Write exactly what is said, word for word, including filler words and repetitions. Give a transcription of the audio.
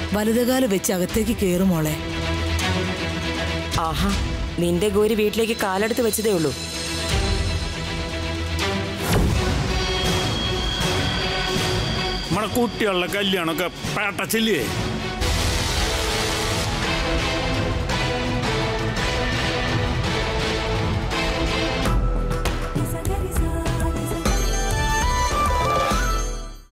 വലതുകാല് വെച്ച് അകത്തേക്ക് കേറുമോളെ. ആഹാ, നിന്റെ ഗൗരി വീട്ടിലേക്ക് കാലെടുത്ത് വെച്ചതേ ഉള്ളൂ. നമ്മളെ കുട്ടികളുടെ കല്യാണമൊക്കെ പേട്ടച്ചില്ലേ?